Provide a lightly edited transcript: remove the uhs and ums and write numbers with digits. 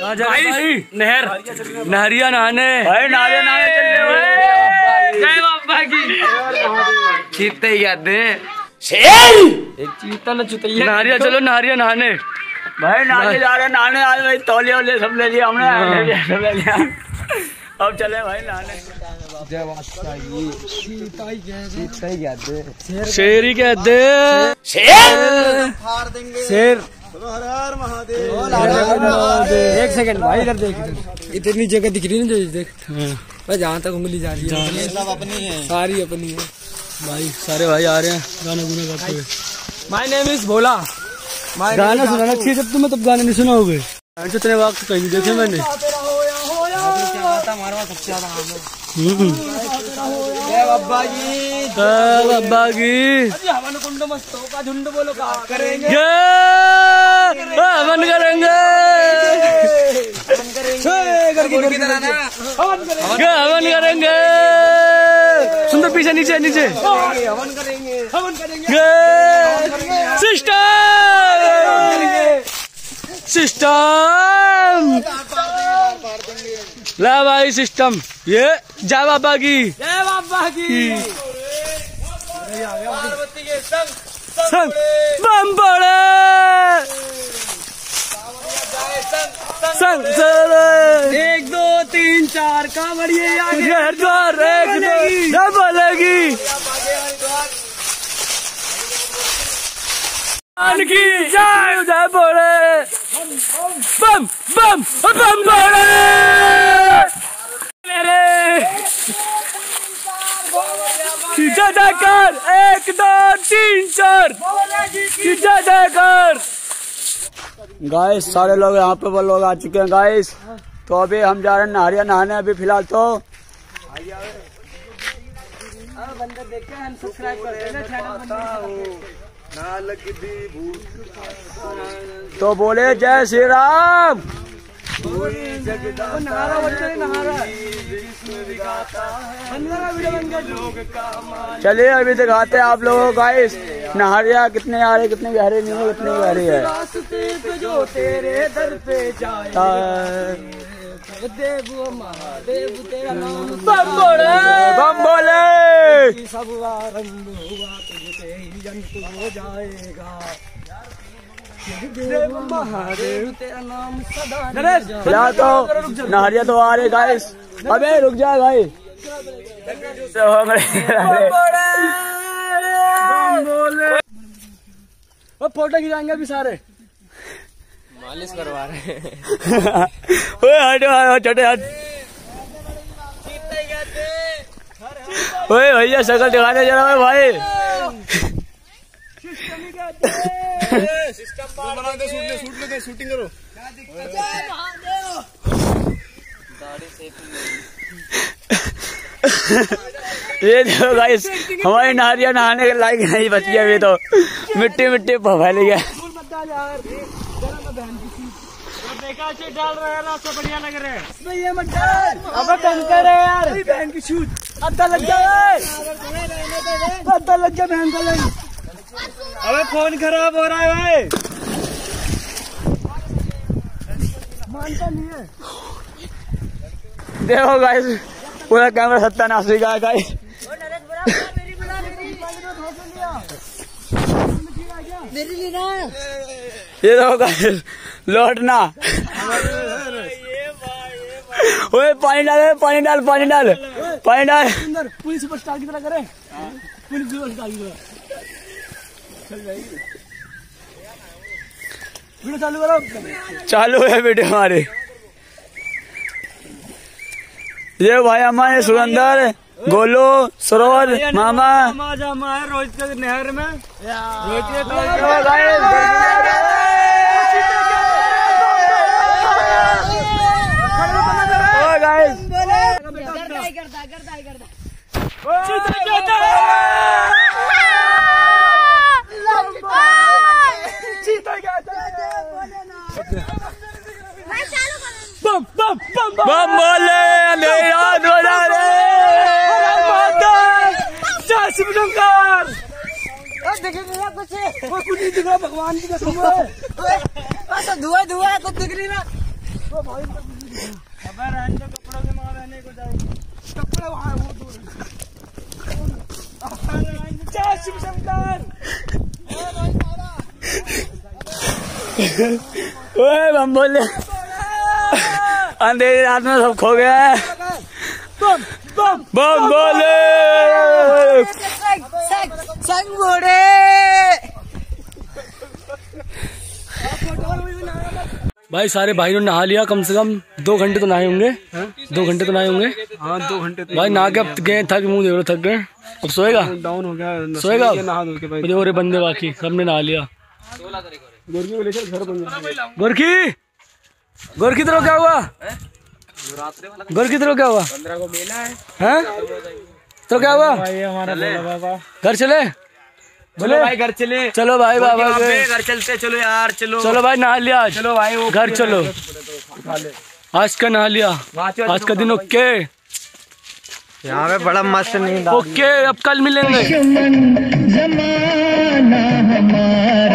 भाई नहरिया नहाने भाई नहारिया नहाने चल रहे जय बाबा की चीते याद एक चीता न चुतैया नहरिया चलो नहरिया नहाने भाई नहाने जा रहे नहाने आज भाई तौलिया वौलिया सब ले लिया हमने सब ले लिया अब चले भाई नहाने। शेर ही कहते शेर एक सेकंड भाई इधर देख इतनी जगह दिख रही है जो देख जहाँ तक उंगली जा रही है सब अपनी है सारी अपनी है भाई सारे भाई आ रहे हैं गाना गुना गाते हुए। माय नेम इज भोला गाना सुनाना चाहिए जब तुम्हें तब गाने नहीं सुनाओगे जितने वक्त कहीं नहीं देखे मैंने बाबा की कुंड मस्तों का झुंड बोलो का करेंगे हवन करेंगे हवन करेंगे सुंदर पीछे नीचे नीचे हवन करेंगे सिस्टम ला भाई सिस्टम ये जय बाबा की संग बम बड़े संग 1 2 3 4 कांवड़िए जय बोलेगी की जय बोले बम बम बम बोले जयकार 1 2 3 4 जयकार। गाइस सारे लोग यहाँ पे वो लोग आ चुके हैं गाइस तो अभी हम जा रहे हैं नहरिया नहाने अभी फिलहाल तो बंदे देखे हम सब्सक्राइब करते हैं तो बोले जय श्री राम। चलिए अभी दिखाते हैं आप लोगों को गाइस नहरिया कितने आ रहे कितने गहरे नहीं है कितने गहरे है जो तेरे दर पे जाए महादेव तेरा नाम बम बोले सब आरंभ हुआ तुझसे ही जंतु हो जाएगा महादेव तेरा नाम सदा फिलहाल तो नहरिया तो आ रहे गाइस अबे रुक जा भाई फोटो खिंचाएंगे अभी सारे मालिश करवा रहे हैं छोटे हट ओए भैया शक्ल दिखाने जरा भाई शूटिंग करो ये देखो गाइस हमारी नहरिया नहाने के लायक नहीं बची है अभी तो मिट्टी फैल गया डाल रहे हैं ना बढ़िया लग रहे हैं ये मत डाल अब बंद कर यार बहन की शूट अद्धा लग जाए बहन का लग अबे फोन खराब हो रहा है भाई मानता नहीं है देखो गाइस पूरा कैमरा सत्यानाश हो गया गाइस ये देखो गाइस लौटना ओए पानी डाल पुलिस सुपरस्टार की तरह करे पुलिस सुपरस्टार की तरह वीडियो चालू करो चालू है वीडियो हमारे ये भाई हमारे सुरेंद्र गोलू सरोज मामा रोहित के नहर में बम बोले शिवशंकर कुछ नहीं दिख रहा भगवान की कसम है धुआं कुछ दिख रही ना कपड़ों के मार रहने को जाए कपड़े वहाँ वो दूर शिव शंकर हम बोले अंधेरी रात में सब खो गया है। बम बम बम बोले संग बोले भाई सारे भाइयों ने नहा लिया, कम से कम 2 घंटे तो नहाए होंगे। 2 घंटे तो नहाए होंगे। हाँ 2 घंटे भाई नहा के अब गए, थक मुंह देख लो, थक गए। अब सोएगा, डाउन हो गया, सोएगा। नहा धो के भाई और बंदे बाकी सबने नहा लिया। गोरकी को लेकर घर बन जाएगा। गोरकी गोरकी तेरे को क्या हुआ? गोरकी तेरे को क्या हुआ? 15 को मेला है। हैं? तो क्या हुआ? भाई हमारा बाबा घर चले, बोले भाई घर चले। चलो भाई बाबा के घर चलते, चलो यार चलो। चलो भाई नहा लिया आज। चलो भाई वो घर चलो, आज का नहा लिया, आज का दिन ओके। यहाँ पे बड़ा मस्त नींद ओके, अब कल मिलेंगे।